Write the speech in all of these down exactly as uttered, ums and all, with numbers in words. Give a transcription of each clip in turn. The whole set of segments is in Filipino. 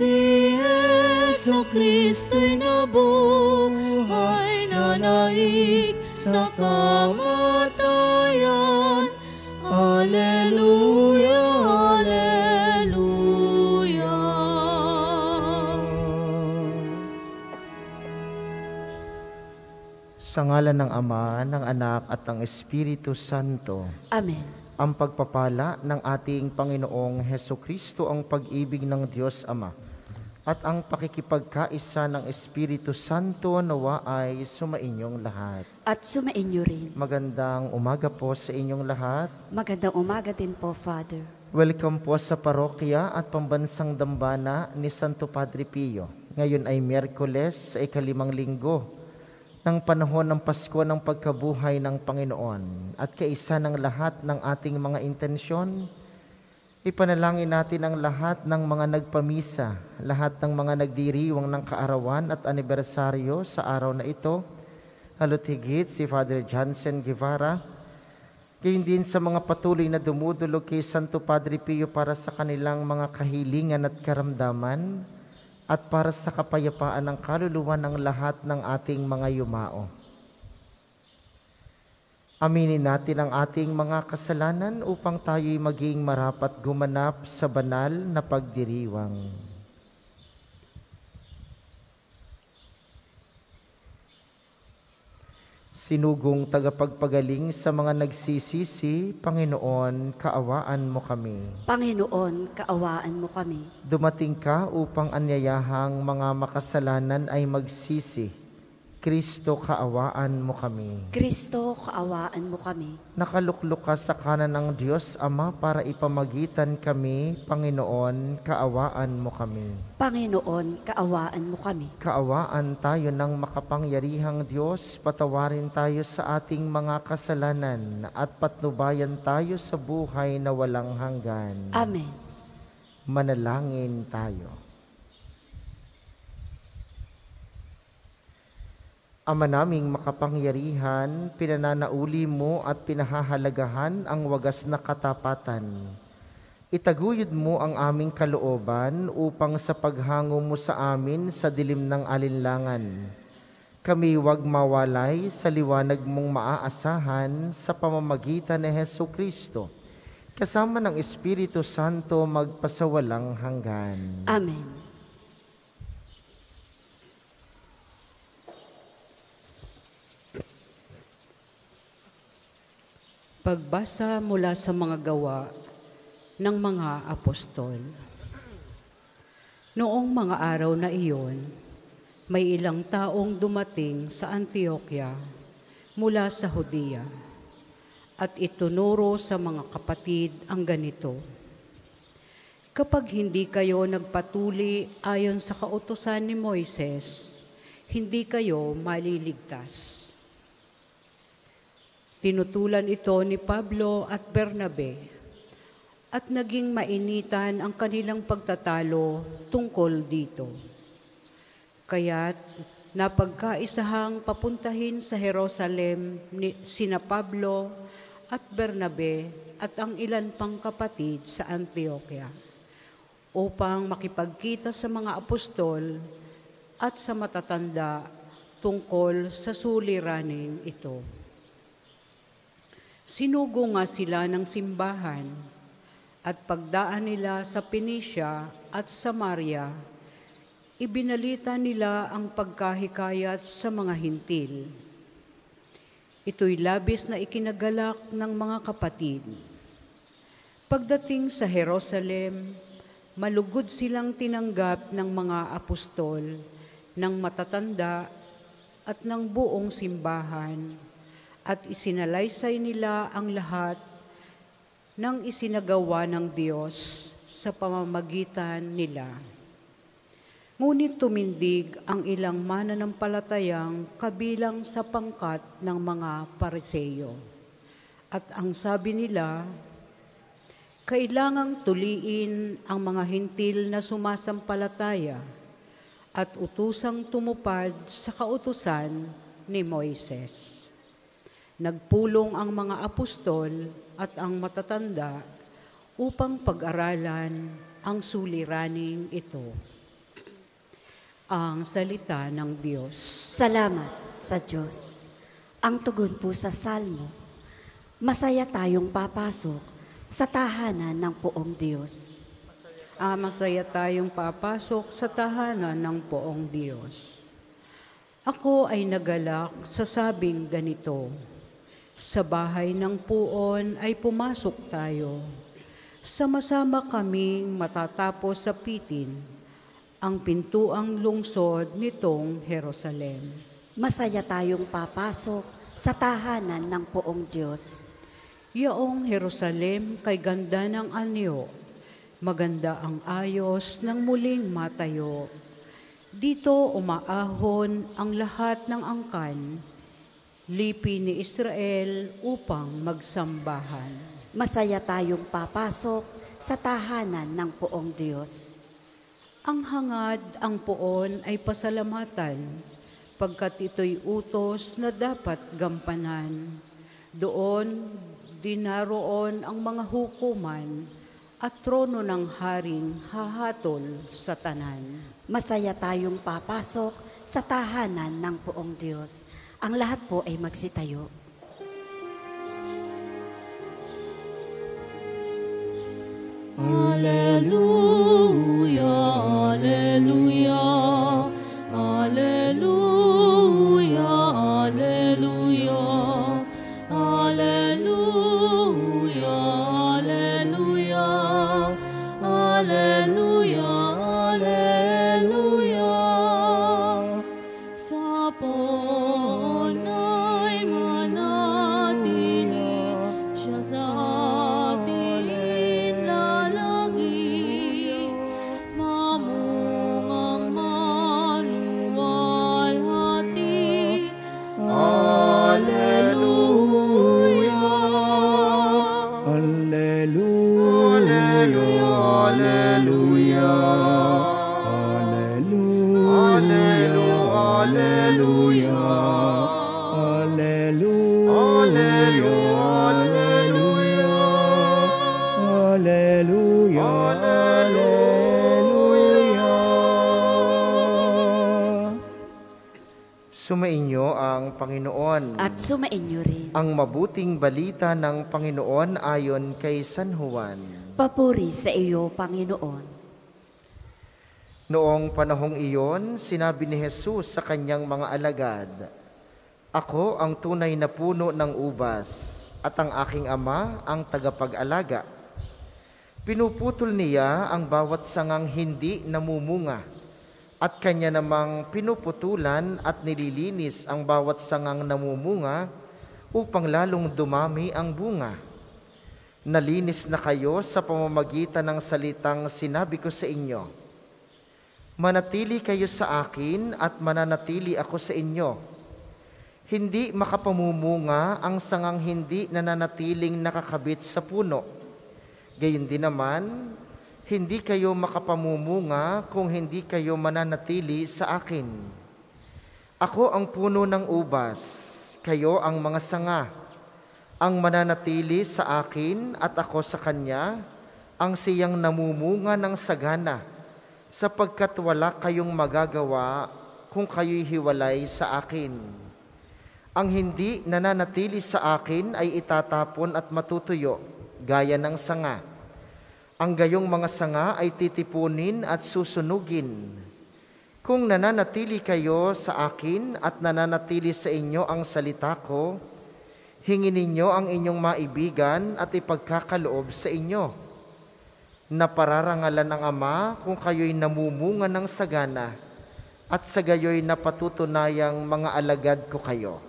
Si Jesu Kristo'y nabuhay na naik sa kamatayan. Alleluia, Alleluia. Sa ngalan ng Ama, ng Anak at ng Espiritu Santo. Amen. Ang pagpapala ng ating Panginoong Hesukristo, ang pag-ibig ng Diyos Ama, at ang pakikipagkaisa ng Espiritu Santo nawa ay sumainyong lahat. At sumainyo rin. Magandang umaga po sa inyong lahat. Magandang umaga din po, Father. Welcome po sa parokya at pambansang dambana ni Santo Padre Pio. Ngayon ay Miyerkules sa ikalimang linggo ng panahon ng Pasko ng pagkabuhay ng Panginoon. At kaisa ng lahat ng ating mga intensyon, ipanalangin natin ang lahat ng mga nagpamisa, lahat ng mga nagdiriwang ng kaarawan at anibersaryo sa araw na ito, lalo't higit si Father Johnson Guevara, gayon din sa mga patuloy na dumudulog kay Santo Padre Pio para sa kanilang mga kahilingan at karamdaman, at para sa kapayapaan ng kaluluwa ng lahat ng ating mga yumao. Aminin natin ang ating mga kasalanan upang tayo'y maging marapat gumanap sa banal na pagdiriwang. Sinugong tagapagpagaling sa mga nagsisisi, Panginoon, kaawaan mo kami. Panginoon, kaawaan mo kami. Dumating ka upang anyayahang mga makasalanan ay magsisi. Kristo, kaawaan mo kami. Kristo, kaawaan mo kami. Nakaluklok ka sa kanan ng Diyos Ama para ipamagitan kami, Panginoon, kaawaan mo kami. Panginoon, kaawaan mo kami. Kaawaan tayo ng makapangyarihang Diyos, patawarin tayo sa ating mga kasalanan at patnubayan tayo sa buhay na walang hanggan. Amen. Manalangin tayo. Ama naming makapangyarihan, pinananauli mo at pinahahalagahan ang wagas na katapatan. Itaguyod mo ang aming kalooban upang sa paghango mo sa amin sa dilim ng alinlangan, kami wag mawalay sa liwanag mong maaasahan sa pamamagitan ni Hesukristo, kasama ng Espiritu Santo magpasawalang hanggan. Amen. Pagbasa mula sa mga gawa ng mga apostol. Noong mga araw na iyon, may ilang taong dumating sa Antioquia mula sa Judea at itunuro sa mga kapatid ang ganito: kapag hindi kayo nagpatuli ayon sa kautusan ni Moises, hindi kayo maliligtas. Tinutulan ito ni Pablo at Bernabe at naging mainitan ang kanilang pagtatalo tungkol dito. Kaya't napagkaisahang papuntahin sa Jerusalem ni sina Pablo at Bernabe at ang ilan pang kapatid sa Antioquia upang makipagkita sa mga apostol at sa matatanda tungkol sa suliraning ito. Sinugo nga sila ng simbahan at pagdaan nila sa Phoenicia at Samaria, ibinalita nila ang pagkahikayat sa mga hintil. Ito'y labis na ikinagalak ng mga kapatid. Pagdating sa Jerusalem, malugod silang tinanggap ng mga apostol, ng matatanda at ng buong simbahan, at isinalaysay nila ang lahat ng isinagawa ng Diyos sa pamamagitan nila. Ngunit tumindig ang ilang mananampalatayang kabilang sa pangkat ng mga Pariseyo. At ang sabi nila, kailangang tuliin ang mga hintil na sumasampalataya at utusang tumupad sa kautusan ni Moises. Nagpulong ang mga apostol at ang matatanda upang pag-aralan ang suliraning ito. Ang salita ng Diyos. Salamat sa Diyos. Ang tugon po sa Salmo, masaya tayong papasok sa tahanan ng poong Diyos. Ah, masaya tayong papasok sa tahanan ng poong Diyos. Ako ay nagalak sa sabing ganito, sa bahay ng puon ay pumasok tayo. Sama-sama kaming matatapos sa pitin ang pintuang lungsod nitong Jerusalem. Masaya tayong papasok sa tahanan ng poong Diyos. Yaong Jerusalem kay ganda ng anyo, maganda ang ayos ng muling matayo. Dito umaahon ang lahat ng angkan, lipi ni Israel upang magsambahan. Masaya tayong papasok sa tahanan ng poong Diyos. Ang hangad, ang poon ay pasalamatan, pagkat ito'y utos na dapat gampanan. Doon, dinaroon ang mga hukuman at trono ng haring hahatol sa tanan. Masaya tayong papasok sa tahanan ng poong Diyos. Ang lahat po ay magsitayo. Alleluia, alleluia, alleluia, alleluia, alleluia, alleluia, alleluia, alleluia. Sa poon ay manatili siya sa ating lalagi, mamungang maluwalhati. Alleluia. Alleluia, alleluia, alleluia, alleluia, alleluia. Sumainyo ang Panginoon. At sumainyo rin. Ang mabuting balita ng Panginoon ayon kay San Juan. Papuri sa iyo, Panginoon. Noong panahong iyon, sinabi ni Jesus sa kanyang mga alagad, "Ako ang tunay na puno ng ubas, at ang aking Ama ang tagapag-alaga. Pinuputol niya ang bawat sangang hindi namumunga, at kanya namang pinuputulan at nililinis ang bawat sangang namumunga upang lalong dumami ang bunga. Nalinis na kayo sa pamamagitan ng salitang sinabi ko sa inyo. Manatili kayo sa akin at mananatili ako sa inyo. Hindi makapamumunga ang sangang hindi nananatiling nakakabit sa puno. Gayon din naman, hindi kayo makapamumunga kung hindi kayo mananatili sa akin. Ako ang puno ng ubas, kayo ang mga sanga. Ang mananatili sa akin at ako sa kanya, ang siyang namumunga ng sagana, sapagkat wala kayong magagawa kung kayo'y hiwalay sa akin. Ang hindi nananatili sa akin ay itatapon at matutuyo, gaya ng sanga. Ang gayong mga sanga ay titipunin at susunugin. Kung nananatili kayo sa akin at nananatili sa inyo ang salita ko, hingin ninyo ang inyong maibigan at ipagkakaloob sa inyo, na pararangalan ng Ama kung kayo'y namumunga ng sagana at sa gayo'y napatutunayang mga alagad ko kayo."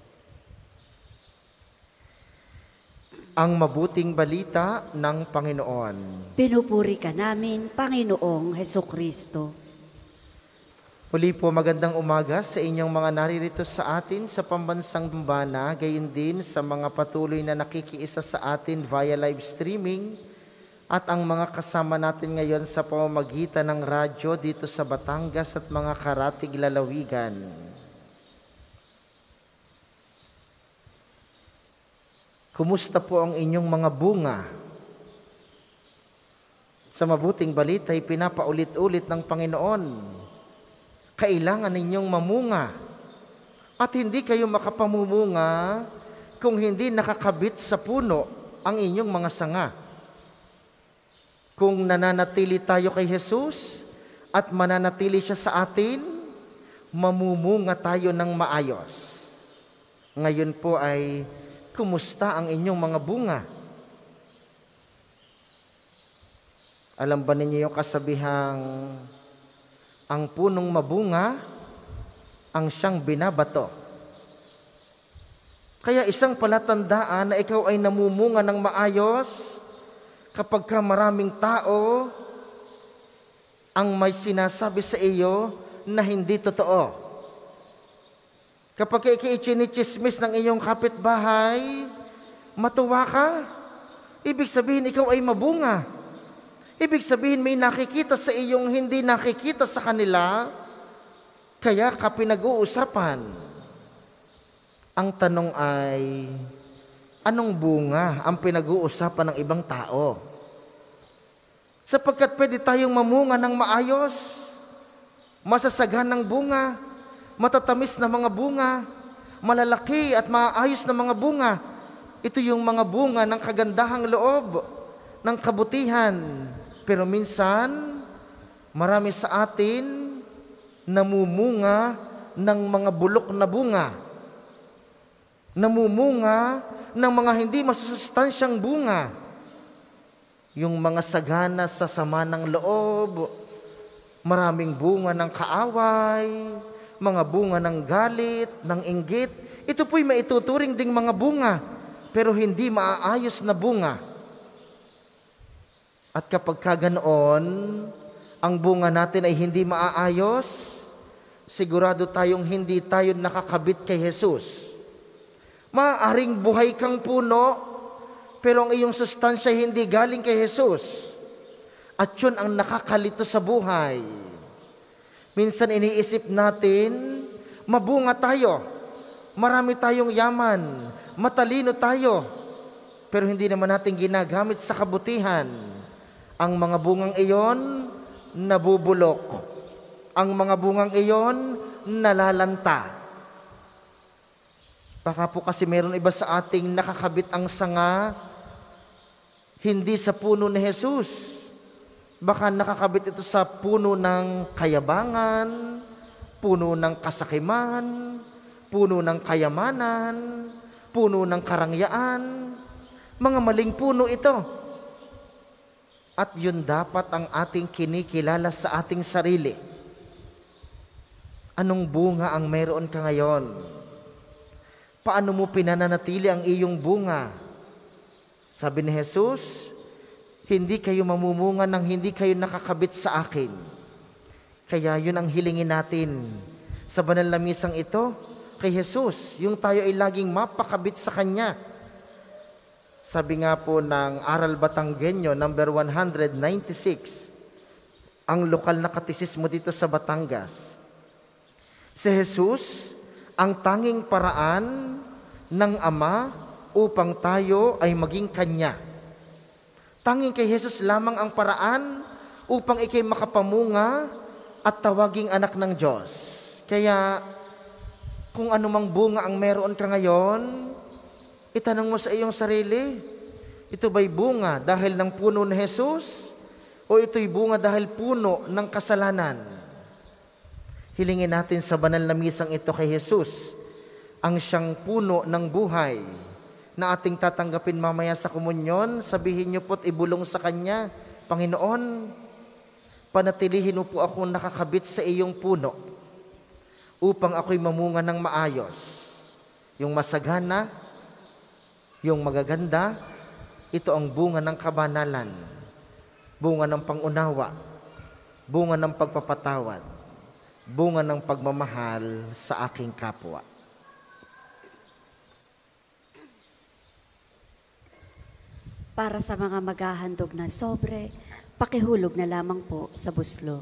Ang mabuting balita ng Panginoon. Pinupuri ka namin, Panginoong Hesukristo. Muli po, magandang umaga sa inyong mga naririto sa atin sa pambansang Dumbana, gayon din sa mga patuloy na nakikiisa sa atin via live streaming, at ang mga kasama natin ngayon sa pamamagitan ng radyo dito sa Batangas at mga karatig lalawigan. Kumusta po ang inyong mga bunga? Sa mabuting balita ay pinapaulit-ulit ng Panginoon. kailangan ninyong mamunga. At hindi kayo makapamumunga kung hindi nakakabit sa puno ang inyong mga sanga. Kung nananatili tayo kay Jesus at mananatili siya sa atin, mamumunga tayo ng maayos. Ngayon po ay, kumusta ang inyong mga bunga? Alam ba ninyo yung kasabihang, ang punong mabunga, ang siyang binabato. Kaya isang palatandaan na ikaw ay namumunga ng maayos kapag ka maraming tao ang may sinasabi sa iyo na hindi totoo. Kapag ikaw ichinichismis ng iyong kapitbahay, matuwa ka. Ibig sabihin ikaw ay mabunga. Ibig sabihin may nakikita sa iyong hindi nakikita sa kanila, kaya ka pinag-uusapan. Ang tanong ay, anong bunga ang pinag-uusapan ng ibang tao? Sapagkat pwede tayong mamunga ng maayos, masasaganang bunga, matatamis na mga bunga, malalaki at maayos na mga bunga. Ito yung mga bunga ng kagandahang loob, ng kabutihan. Pero minsan, marami sa atin namumunga ng mga bulok na bunga. Namumunga ng mga hindi masusustansyang bunga. Yung mga sagana sa sama ng loob, maraming bunga ng kaaway, mga bunga ng galit, ng inggit. Ito po'y maituturing ding mga bunga, pero hindi maaayos na bunga. At kapag kaganoon, ang bunga natin ay hindi maaayos, sigurado tayong hindi tayo nakakabit kay Jesus. Maaaring buhay kang puno, pero ang iyong sustansya hindi galing kay Jesus. At yun ang nakakalito sa buhay. Minsan iniisip natin, mabunga tayo, marami tayong yaman, matalino tayo, pero hindi naman natin ginagamit sa kabutihan. Ang mga bungang iyon, nabubulok. Ang mga bungang iyon, nalalanta. Baka po kasi meron iba sa ating nakakabit ang sanga, hindi sa puno ni Jesus. Baka nakakabit ito sa puno ng kayabangan, puno ng kasakiman, puno ng kayamanan, puno ng karangyaan. Mga maling puno ito. At yun dapat ang ating kinikilala sa ating sarili. Anong bunga ang meron ka ngayon? Paano mo pinananatili ang iyong bunga? Sabi ni Jesus, hindi kayo mamumunga nang hindi kayo nakakabit sa akin. Kaya yun ang hilingin natin sa banal na misang ito kay Jesus, yung tayo ay laging mapakabit sa Kanya. Sabi nga po ng Aral Batanggenyo, number one ninety-six, ang lokal na katisismo dito sa Batangas. Si Jesus, ang tanging paraan ng Ama upang tayo ay maging Kanya. Tanging kay Jesus lamang ang paraan upang ikay makapamunga at tawaging anak ng Diyos. Kaya, kung anumang bunga ang meron ka ngayon, itanong mo sa iyong sarili, ito ba'y bunga dahil ng puno ni Jesus o ito'y bunga dahil puno ng kasalanan? Hilingin natin sa banal na misang ito kay Jesus, ang siyang puno ng buhay na ating tatanggapin mamaya sa komunyon. Sabihin niyo po't ibulong sa Kanya, Panginoon, panatilihin mo po ako nakakabit sa iyong puno upang ako'y mamunga ng maayos. Yung masagana, yung magaganda, ito ang bunga ng kabanalan, bunga ng pangunawa, bunga ng pagpapatawad, bunga ng pagmamahal sa aking kapwa. Para sa mga maghahandog na sobre, pakihulog na lamang po sa buslo.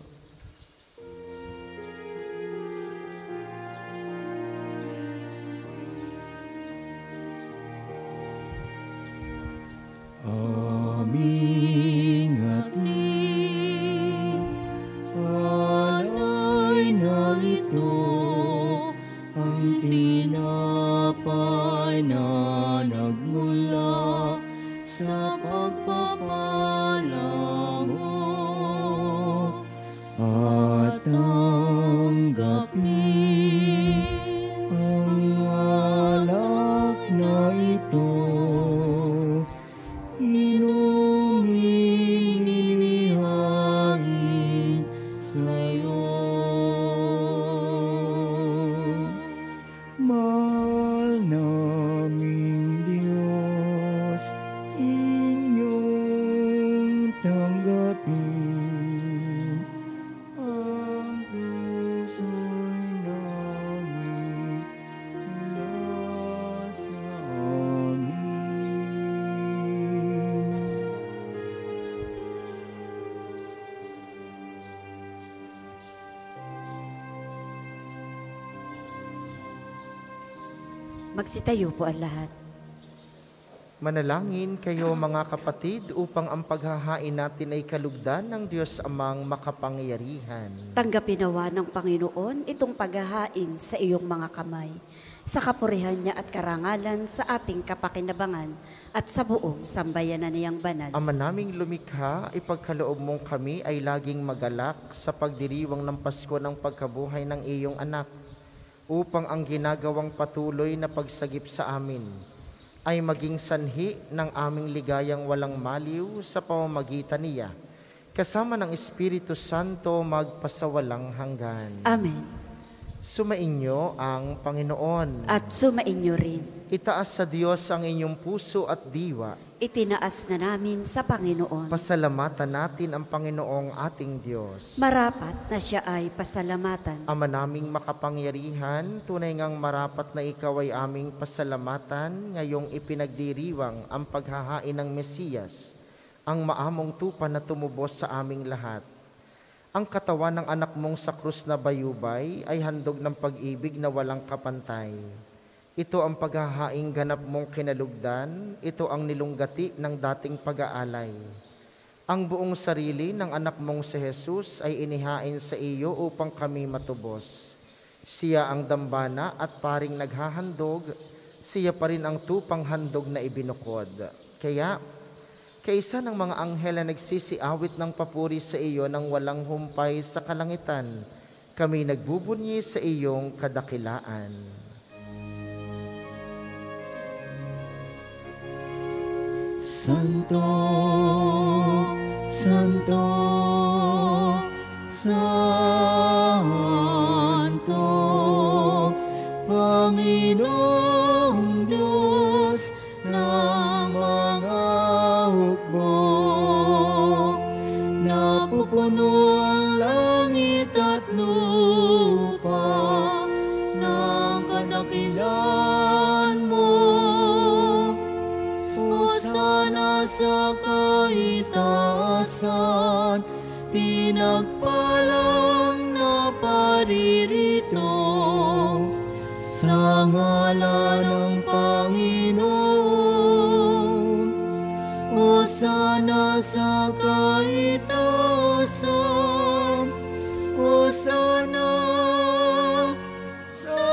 Aming ating alay na Magsitayo po ang lahat. Manalangin kayo mga kapatid upang ang paghahain natin ay kalugdan ng Diyos Amang makapangyarihan. Tanggapin nawa ng Panginoon itong paghahain sa iyong mga kamay, sa kapurihan niya at karangalan sa ating kapakinabangan at sa buong sambayanan niyang banal. Ama naming lumikha, ipagkaloob mong kami ay laging magalak sa pagdiriwang ng Pasko ng pagkabuhay ng iyong anak, upang ang ginagawang patuloy na pagsagip sa amin ay maging sanhi ng aming ligayang walang maliw sa pamamagitan niya, kasama ng Espiritu Santo magpasawalang hanggan. Amen. Sumainyo ang Panginoon. At sumainyo rin. Itaas sa Diyos ang inyong puso at diwa. Itinaas na namin sa Panginoon. Pasalamatan natin ang Panginoong ating Diyos. Marapat na siya ay pasalamatan. Ama naming makapangyarihan, tunay ngang marapat na ikaw ay aming pasalamatan ngayong ipinagdiriwang ang paghahain ng Mesiyas, ang maamong tupa na tumubos sa aming lahat. Ang katawan ng anak mong sa krus na bayubay ay handog ng pag-ibig na walang kapantay. Ito ang paghahaing ganap mong kinalugdan, ito ang nilunggati ng dating pag-aalay. Ang buong sarili ng anak mong si Jesus ay inihain sa iyo upang kami matubos. Siya ang dambana at paring naghahandog, siya pa rin ang tupang handog na ibinukod. Kaya, kaisa ng mga anghel na nagsisiawit ng papuri sa iyo nang walang humpay sa kalangitan, kami nagbubunyi sa iyong kadakilaan. Santo, Santo, Santo, Panginoong Diyos ng mga hukbo. Napupuno ang langit at lupa ng kadakilan mo. Hosana sa kaitaasan, pinagpalang na paririto sa ngalan ng Panginoon. Hosana sa kaitaasan, Hosana sa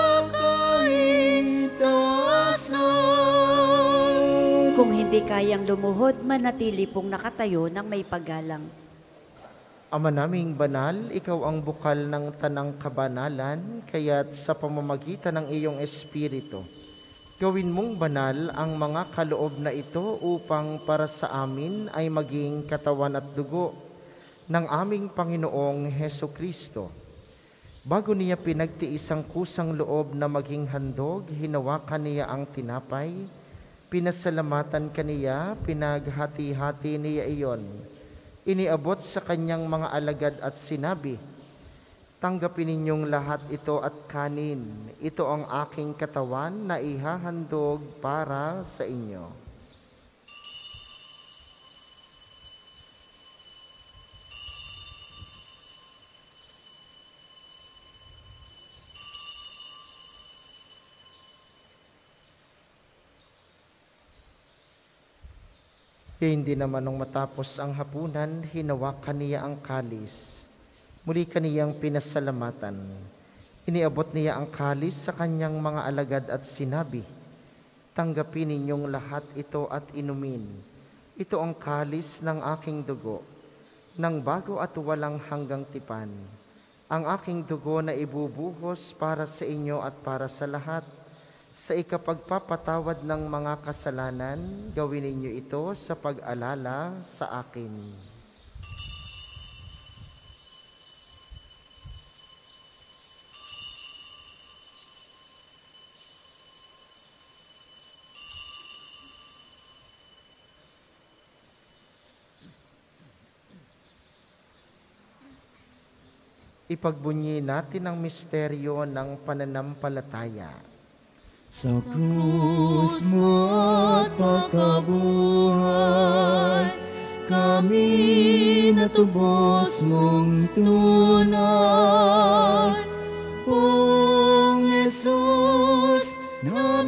kaitaasan. Kung hindi kayang lumuhod, manatili pong nakatayo ng may paggalang. Ama naming banal, ikaw ang bukal ng tanang kabanalan, kaya't sa pamamagitan ng iyong Espiritu, gawin mong banal ang mga kaloob na ito upang para sa amin ay maging katawan at dugo ng aming Panginoong Heso Kristo. Bago niya pinagtiis ang kusang loob na maging handog, hinawakan niya ang tinapay, pinasalamatan kaniya, pinaghati-hati niya iyon. Iniabot sa kanyang mga alagad at sinabi, "Tanggapin ninyong lahat ito at kanin. Ito ang aking katawan na ihahandog para sa inyo." Hindi naman nung matapos ang hapunan, hinawakan niya ang kalis. Muli kaniyang pinasalamatan. Iniabot niya ang kalis sa kanyang mga alagad at sinabi, "Tanggapin ninyong lahat ito at inumin. Ito ang kalis ng aking dugo, ng bago at walang hanggang tipan. Ang aking dugo na ibubuhos para sa inyo at para sa lahat. Sa ikapagpapatawad ng mga kasalanan, gawin ninyo ito sa pag-alala sa akin." Ipagbunyi natin ang misteryo ng pananampalataya. Sa krus mo at pagkabuhay, kami natubos mong tunay. Poong Jesus, na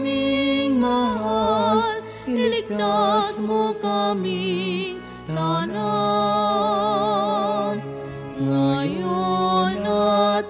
aming tanan, ngayon at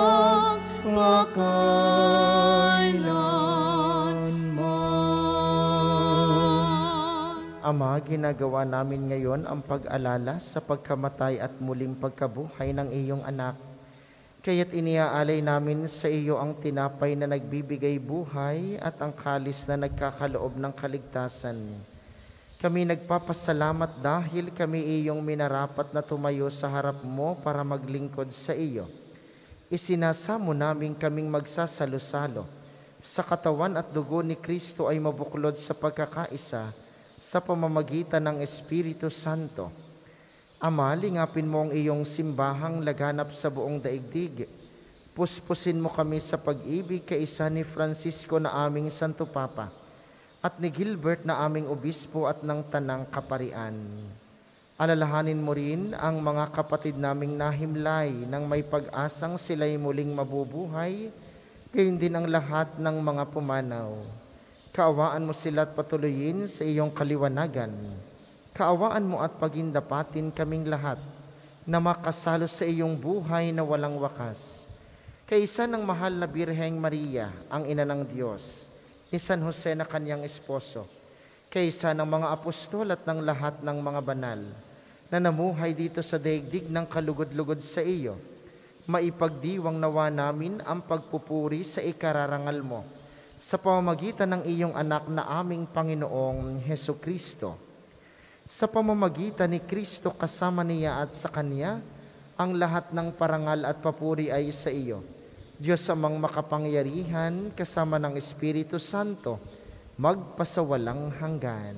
magpakailanman. Ama, ginagawa namin ngayon ang pag-alala sa pagkamatay at muling pagkabuhay ng iyong anak. Kaya't iniaalay namin sa iyo ang tinapay na nagbibigay buhay at ang kalis na nagkakaloob ng kaligtasan. Kami nagpapasalamat dahil kami iyong minarapat na tumayo sa harap mo para maglingkod sa iyo. Isinasamo namin kaming magsasalo-salo sa katawan at dugo ni Kristo ay mabuklod sa pagkakaisa sa pamamagitan ng Espiritu Santo. Ama, lingapin mo ang iyong simbahang laganap sa buong daigdig. Puspusin mo kami sa pag-ibig kaisa ni Francisco na aming Santo Papa at ni Gilbert na aming obispo at ng Tanang Kaparian. Alalahanin mo rin ang mga kapatid naming nahimlay nang may pag-asang sila'y muling mabubuhay, gayon din ang lahat ng mga pumanaw. Kaawaan mo sila at patuloyin sa iyong kaliwanagan. Kaawaan mo at pagindapatin kaming lahat na makasalo sa iyong buhay na walang wakas. Kaisa ng mahal na Birheng Maria, ang ina ng Diyos, ni San Jose na kanyang esposo, kaisa ng mga apostol at ng lahat ng mga banal na namuhay dito sa daigdig ng kalugod-lugod sa iyo, maipagdiwang nawa namin ang pagpupuri sa ikararangal mo sa pamamagitan ng iyong anak na aming Panginoong Heso Kristo. Sa pamamagitan ni Kristo kasama niya at sa Kanya, ang lahat ng parangal at papuri ay sa iyo, Diyos amang makapangyarihan kasama ng Espiritu Santo, magpasawalang hanggan.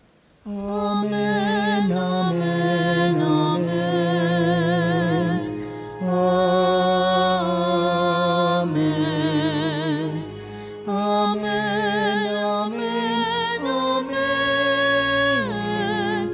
Amen, amen, amen. Amen. Amen, amen, amen.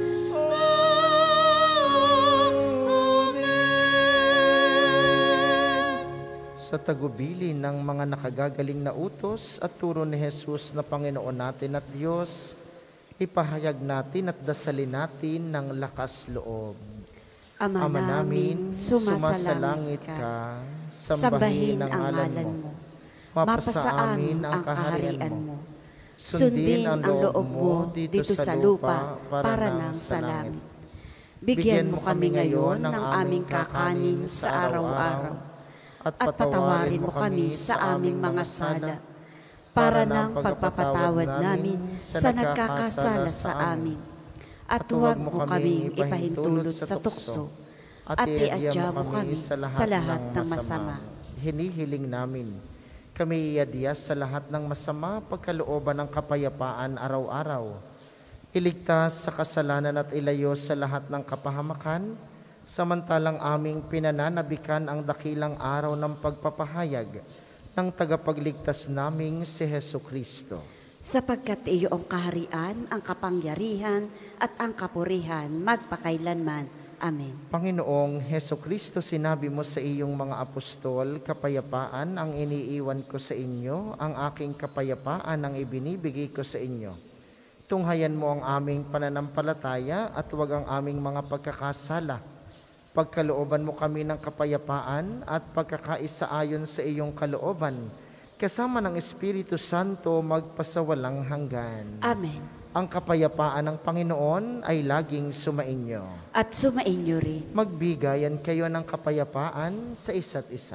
Amen. Sa tagubili ng mga nakagagaling na utos at turo ni Jesus na Panginoon natin at Diyos, ipahayag natin at dasalin natin ng lakas loob. Ama, Ama namin, sumasalangit ka, sambahin ang ngalan mo. Mapasa amin ang kaharian mo. Sundin ang loob mo dito sa lupa para nang sa langit. Bigyan mo kami ngayon ng aming kakanin sa araw-araw at patawarin mo kami sa aming mga sala para ng pagpapatawad namin sa nagkakasala sa amin. At huwag mo kaming ipahintulot sa tukso at iadya mo kami sa lahat ng masama. Hinihiling namin kami iadya sa lahat ng masama pagkalooban ng kapayapaan araw-araw. Iligtas sa kasalanan at ilayo sa lahat ng kapahamakan, samantalang aming pinananabikan ang dakilang araw ng pagpapahayag ng tagapagligtas naming si Heso Kristo. Sapagkat iyo ang kaharian, ang kapangyarihan, at ang kapurihan, magpakailanman. Amen. Panginoong Heso Kristo, sinabi mo sa iyong mga apostol, kapayapaan ang iniiwan ko sa inyo, ang aking kapayapaan ang ibinibigay ko sa inyo. Tunghayan mo ang aming pananampalataya at huwag ang aming mga pagkakasala. Pagkalooban mo kami ng kapayapaan at pagkakaisa ayon sa iyong kalooban, kasama ng Espiritu Santo magpasawalang hanggan. Amen. Ang kapayapaan ng Panginoon ay laging sumainyo. At sumainyo rin. Magbigayan kayo ng kapayapaan sa isa't isa.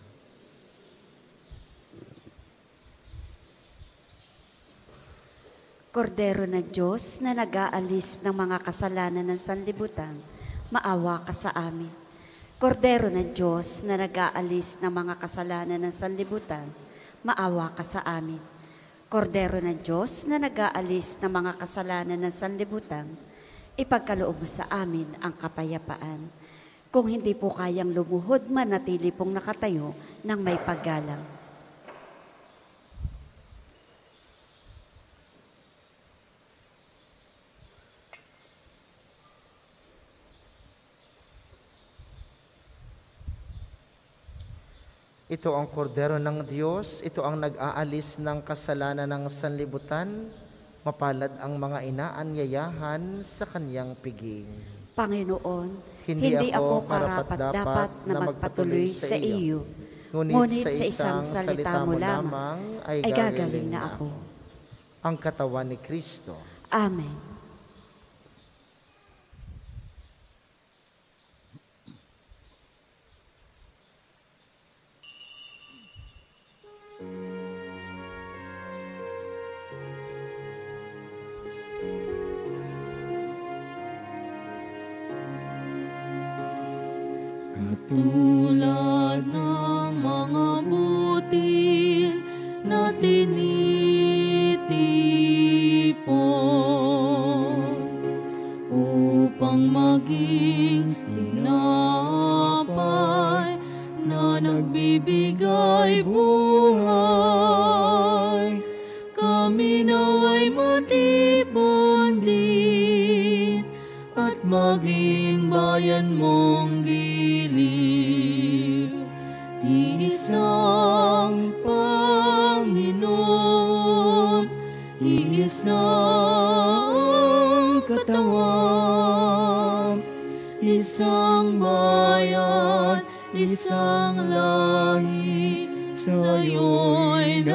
Kordero na Diyos na nag-aalis ng mga kasalanan ng sanlibutan, maawa ka sa amin. Kordero na Diyos na nag-aalis ng mga kasalanan ng sanlibutan, maawa ka sa amin. Kordero ng Diyos na nag-aalis ng mga kasalanan ng sanlibutan, ipagkaloob mo sa amin ang kapayapaan. Kung hindi po kayang lumuhod, manatili pong nakatayo ng may paggalang. Ito ang kordero ng Diyos, ito ang nag-aalis ng kasalanan ng sanlibutan. Mapalad ang mga inaanyayahan sa kanyang piging. Panginoon, Hindi hindi, ako ako karapat-dapat na magpatuloy sa iyo. Ngunit sa isang salita mo lamang ay gagaling na ako. Ang katawan ni Kristo. Amen. Katulad ng mga butil na tinitipon upang maging tinapay na nagbibigay buhay, kami nawa'y matipon din at maging bayan mong giliw. Iisang Panginoon, iisang katawan, isang bayan, isang lahi, sa'yo'y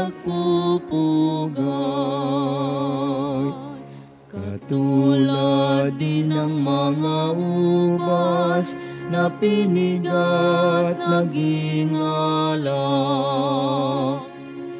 nagpupugay. Katulad din ng mga ubas na pinigat naging alak.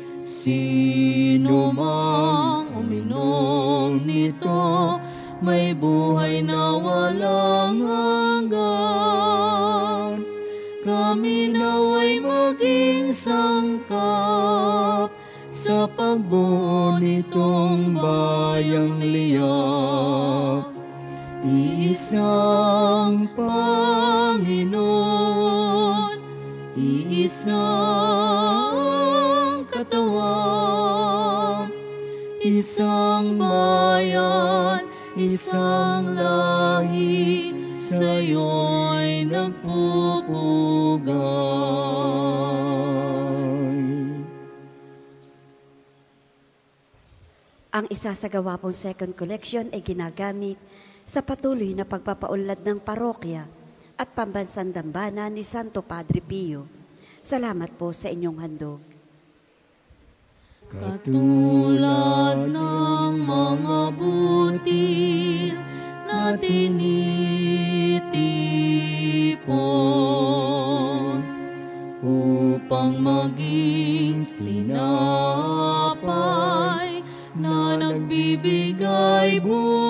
Sino mang uminom nito, may buhay na walang hanggan. Kami nawa'y maging sangkap sa pagbuo nitong bayang liyak. Iisang Panginoon, iisang katawan, isang bayan, isang lahi, sa'yo'y nagpupugay. Ang isasagawa pong second collection ay ginagamit sa patuloy na pagpapaunlad ng parokya at pambansang dambana ni Santo Padre Pio. Salamat po sa inyong handog. Katulad ng mga butil na tinitipon upang maging tinapay na nagbibigay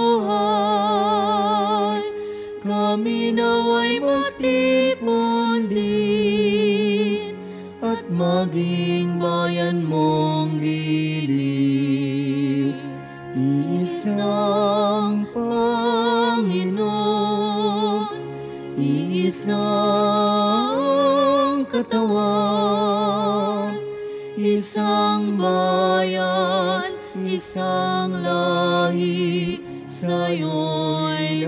buhay, kami nawa'y matipon din at maging bayan mong giliw. Iisang Panginoon, iisang katawan, isang bayan, isang lahi, sa'yo'y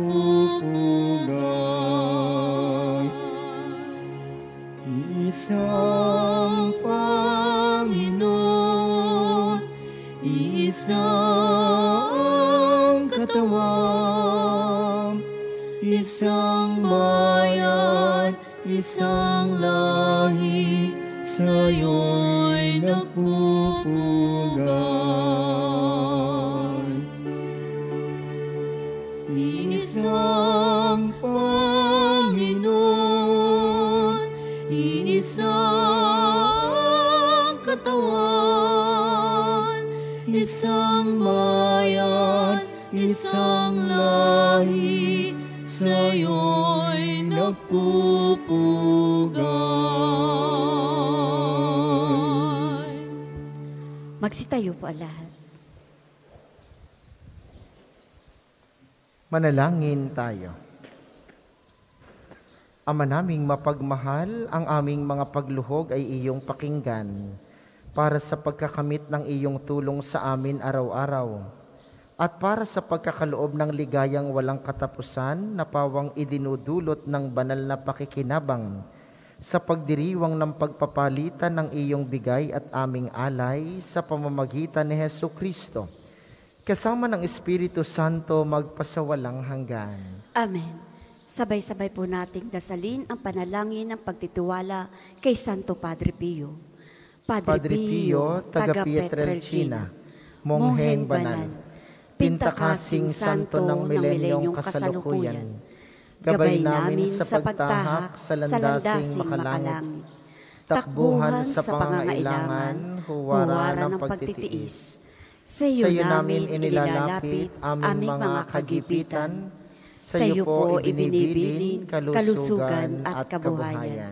nagpupugay. Iisang Panginoon, iisang katawan, isang bayan, isang lahi, sa'yo'y nagpupugay. Iisang Panginoon, iisang katawan, isang bayan, isang lahi, sa'yo'y nagpupugay. Magsitayo po ang lahat. Manalangin tayo. Ama naming mapagmahal, ang aming mga pagluhog ay iyong pakinggan para sa pagkakamit ng iyong tulong sa amin araw-araw at para sa pagkakaloob ng ligayang walang katapusan na pawang idinudulot ng banal na pakikinabang sa pagdiriwang ng pagpapalitan ng iyong bigay at aming alay sa pamamagitan ni Hesu Kristo. kasama ng Espiritu Santo magpasawalang hanggan. Amen. Sabay-sabay po nating dasalin ang panalangin ng pagtitiwala kay Santo Padre Pio. Padre Pio, taga Pietrelcina, mongheng banal, pintakasing santo ng milenyong kasalukuyan, gabay namin sa pagtahak sa landasing makalangit, takbuhan sa pangangailangan, huwara ng pagtitiis. Sa iyo namin inilalapit aming mga kagipitan, sa iyo po ibinibilin kalusugan at kabuhayan.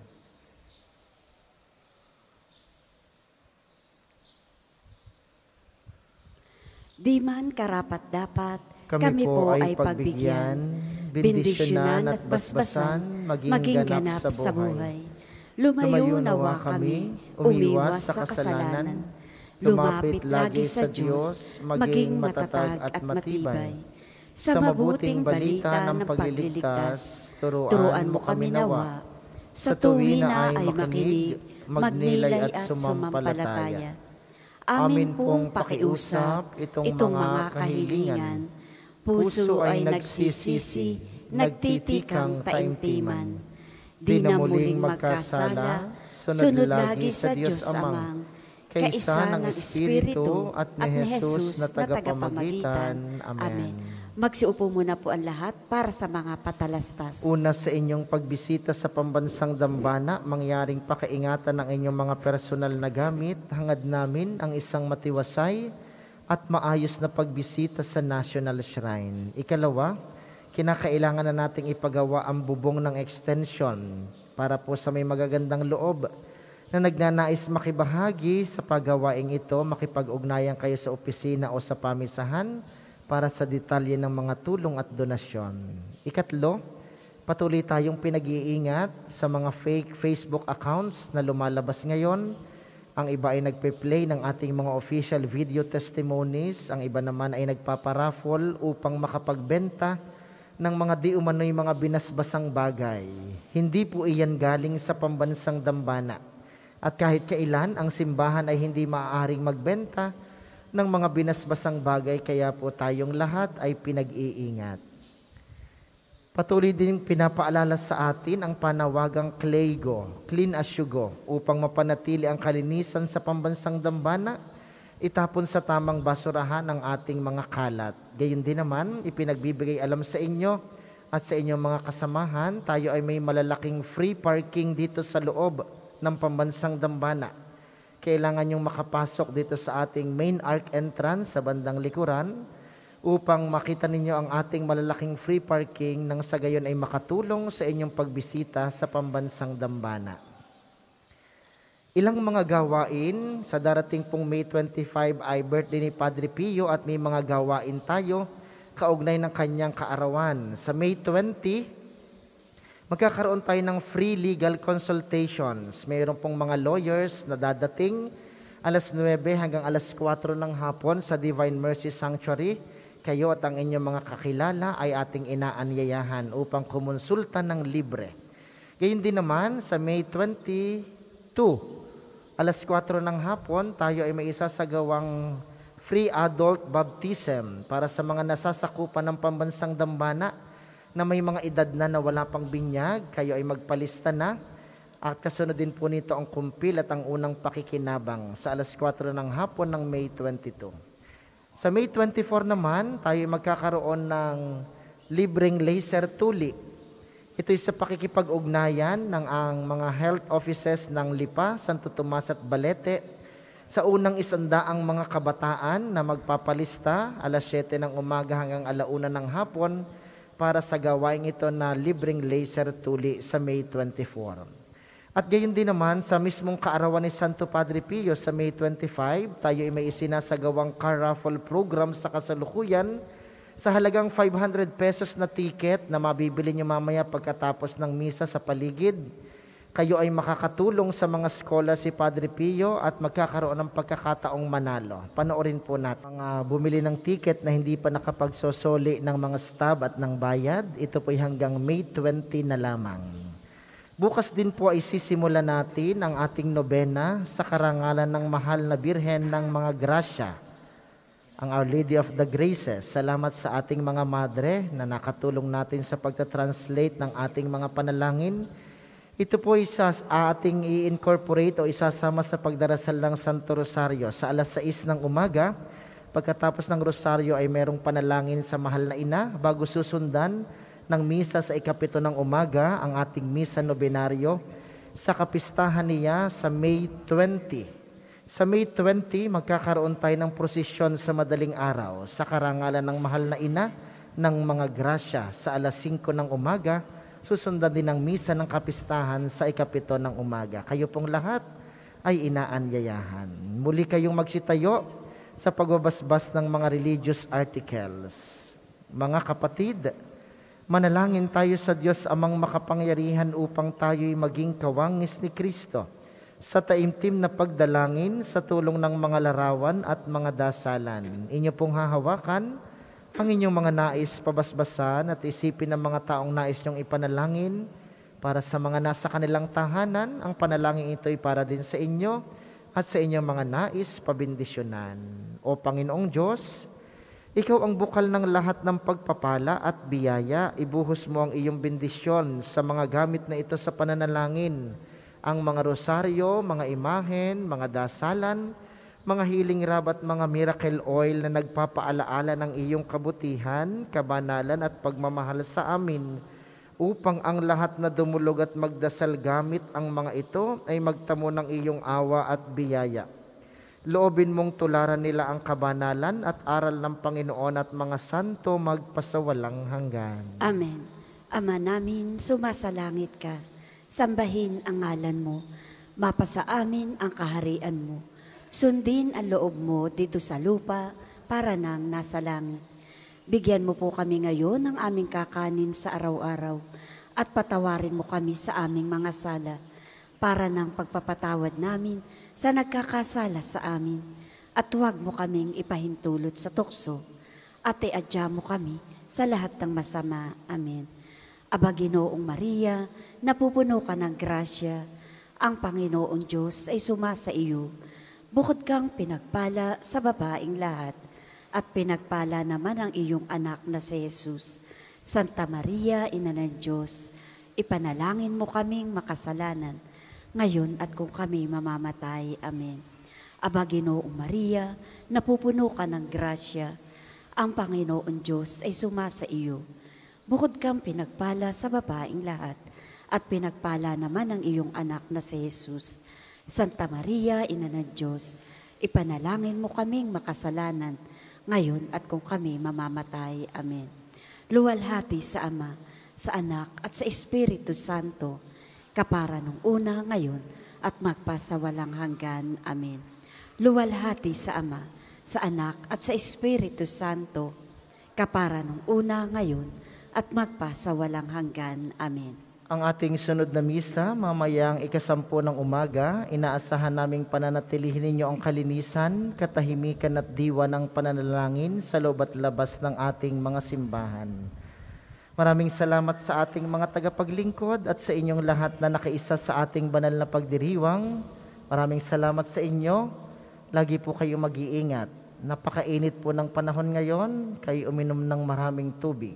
Di man karapat-dapat, kami, kami po ay pagbigyan, bendisyonan at basbasan, maging ganap sa buhay. Lumayo nawa kami, umiwas sa kasalanan, lumapit lagi sa Diyos, maging matatag at matibay. Sa mabuting balita ng pagliligtas, turuan mo kami nawa. Sa tuwina ay makinig, magnilay at sumampalataya. Amin pong pakiusap itong mga kahilingan. Puso ay nagsisisi, nagtitikang taimtiman. Di na muling magkasala, sunod lagi sa Diyos Amang, kaisa ng Espiritu at ni Jesus na tagapamagitan. Amen. Magsiupo muna po ang lahat para sa mga patalastas. Una sa inyong pagbisita sa pambansang dambana, mangyaring pakaingatan ng inyong mga personal na gamit, hangad namin ang isang matiwasay at maayos na pagbisita sa National Shrine. Ikalawa, kinakailangan na nating ipagawa ang bubong ng extension para po sa may magagandang loob na nagnanais makibahagi sa paggawaing ito, makipag-ugnayan kayo sa opisina o sa pamisahan para sa detalye ng mga tulong at donasyon. Ikatlo, patuloy tayong pinag-iingat sa mga fake Facebook accounts na lumalabas ngayon. Ang iba ay nagpe-play ng ating mga official video testimonies, ang iba naman ay nagpaparaffle upang makapagbenta ng mga di umano'y mga binasbasang bagay. Hindi po iyan galing sa pambansang dambana. At kahit kailan, ang simbahan ay hindi maaaring magbenta ng mga binasbasang bagay, kaya po tayong lahat ay pinag-iingat. Patuloy din pinapaalala sa atin ang panawagang Clego, Clean as you go, upang mapanatili ang kalinisan sa pambansang dambana, itapon sa tamang basurahan ang ating mga kalat. Gayon din naman, ipinagbibigay alam sa inyo at sa inyong mga kasamahan, tayo ay may malalaking free parking dito sa loob ng pambansang dambana. Kailangan niyong makapasok dito sa ating main arc entrance sa bandang likuran upang makita ninyo ang ating malalaking free parking nang sa gayon ay makatulong sa inyong pagbisita sa pambansang dambana. Ilang mga gawain sa darating pong May twenty-five ay birthday ni Padre Pio at may mga gawain tayo kaugnay ng kanyang kaarawan. Sa May twentieth, magkakaroon tayo ng free legal consultations. Mayroon pong mga lawyers na dadating alas nuwebe hanggang alas kwatro ng hapon sa Divine Mercy Sanctuary. Kayo at ang inyong mga kakilala ay ating inaanyayahan upang kumonsulta ng libre. Gayon din naman sa May twenty-two, alas kwatro ng hapon, tayo ay may isasagawang free adult baptism para sa mga nasasakupan ng pambansang dambana na may mga edad na na wala pang binyag. Kayo ay magpalista na at kasunod din po nito ang kumpil at ang unang pakikinabang sa alas kwatro ng hapon ng May twenty-two. Sa May twenty-four naman, tayo ay magkakaroon ng libreng laser tuli. Ito ay sa pakikipag-ugnayan ng ang mga health offices ng Lipa, Santo Tomas at Balete sa unang isandaang mga kabataan na magpapalista alas siyete ng umaga hanggang alauna ng hapon para sa gawaing ito na libreng laser tuli sa May twenty-four. At gayon din naman sa mismong kaarawan ni Santo Padre Pio sa May twenty-five, tayo ay may isinasagawang car raffle program sa kasalukuyan sa halagang five hundred pesos na ticket na mabibili nyo mamaya pagkatapos ng misa sa paligid. Kayo ay makakatulong sa mga scholar si Padre Pio at magkakaroon ng pagkakataong manalo. Panoorin po natin. Mga bumili ng ticket na hindi pa nakapagsosoli ng mga stab at ng bayad, ito po ay hanggang May twentieth na lamang. Bukas din po ay sisimulan natin ang ating nobena sa karangalan ng mahal na Birhen ng mga Grasya. ang Our Lady of the Graces. Salamat sa ating mga madre na nakatulong natin sa pagta-translate ng ating mga panalangin. Ito po isa ating i-incorporate o isasama sa pagdarasal ng Santo Rosario. Sa alas sais ng umaga, pagkatapos ng Rosario ay merong panalangin sa Mahal na Ina bago susundan ng misa sa ikapito ng umaga, ang ating misa nobenaryo sa kapistahan niya sa May twentieth. Sa May twentieth, magkakaroon tayo ng prosesyon sa madaling araw sa karangalan ng Mahal na Ina ng mga grasya sa alas singko ng umaga. Susundan din ang misa ng kapistahan sa ikapito ng umaga. Kayo pong lahat ay inaanyayahan. Muli kayong magsitayo sa pagbabasbas ng mga religious articles. Mga kapatid, manalangin tayo sa Diyos amang makapangyarihan upang tayo'y maging kawangis ni Kristo sa taimtim na pagdalangin sa tulong ng mga larawan at mga dasalan. Inyo pong hahawakan ang inyong mga nais pabasbasan at isipin ng mga taong nais nyong ipanalangin. Para sa mga nasa kanilang tahanan, ang panalangin ito ay para din sa inyo at sa inyong mga nais pabindisyonan. O Panginoong Diyos, Ikaw ang bukal ng lahat ng pagpapala at biyaya. Ibuhos mo ang iyong bendisyon sa mga gamit na ito sa pananalangin, ang mga rosaryo, mga imahen, mga dasalan, mga healing rub at mga miracle oil na nagpapaalaala ng iyong kabutihan, kabanalan at pagmamahal sa amin, upang ang lahat na dumulog at magdasal gamit ang mga ito ay magtamo ng iyong awa at biyaya. Loobin mong tularan nila ang kabanalan at aral ng Panginoon at mga santo magpasawalang hanggan. Amen. Ama namin, sumasalangit ka. Sambahin ang ngalan mo, mapasa amin ang kaharian mo. Sundin ang loob mo dito sa lupa para nang nasa langit. Bigyan mo po kami ngayon ng aming kakanin sa araw-araw at patawarin mo kami sa aming mga sala para nang pagpapatawad namin sa nagkakasala sa amin. At huwag mo kaming ipahintulot sa tukso at iadya mo kami sa lahat ng masama. Amen. Aba Ginoong Maria, napupuno ka ng grasya, ang Panginoon Diyos ay sumasa iyo. Bukod kang pinagpala sa babaing lahat, at pinagpala naman ang iyong anak na si Jesus. Santa Maria, Ina ng Diyos, ipanalangin mo kaming makasalanan, ngayon at kung kami mamamatay. Amen. Aba Ginoong Maria, napupuno ka ng grasya, ang Panginoon Diyos ay sumasa iyo. Bukod kang pinagpala sa babaing lahat, at pinagpala naman ang iyong anak na si Jesus. Santa Maria, Ina ng Diyos, ipanalangin mo kaming makasalanan, ngayon at kung kami mamamatay. Amen. Luwalhati sa Ama, sa Anak at sa Espiritu Santo, kapara nung una, ngayon at magpasawalang hanggan. Amen. Luwalhati sa Ama, sa Anak at sa Espiritu Santo, kapara nung una, ngayon at magpasawalang hanggan. Amen. Ang ating sunod na misa, mamayang ikasampu ng umaga, inaasahan naming pananatilihin ninyo ang kalinisan, katahimikan at diwa ng pananalangin sa loob at labas ng ating mga simbahan. Maraming salamat sa ating mga tagapaglingkod at sa inyong lahat na nakaisa sa ating banal na pagdiriwang. Maraming salamat sa inyo. Lagi po kayo mag-iingat. Napakainit po ng panahon ngayon, kayo uminom ng maraming tubig.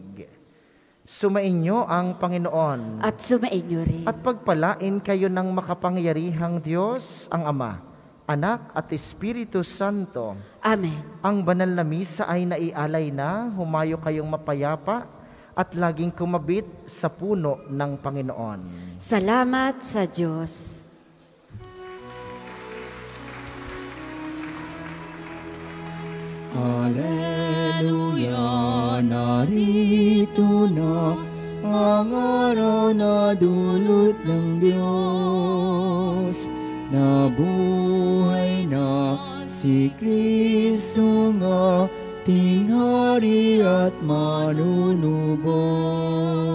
Sumainyo ang Panginoon. At sumainyo rin. At pagpalain kayo ng makapangyarihang Diyos, ang Ama, Anak at Espiritu Santo. Amen. Ang banal na misa ay naialay na, humayo kayong mapayapa at laging kumabit sa puno ng Panginoon. Salamat sa Diyos. Alleluia, narito na ang araw na dulot ng Diyos. Nabuhay na si Kristo ng, ating hari at manunubos.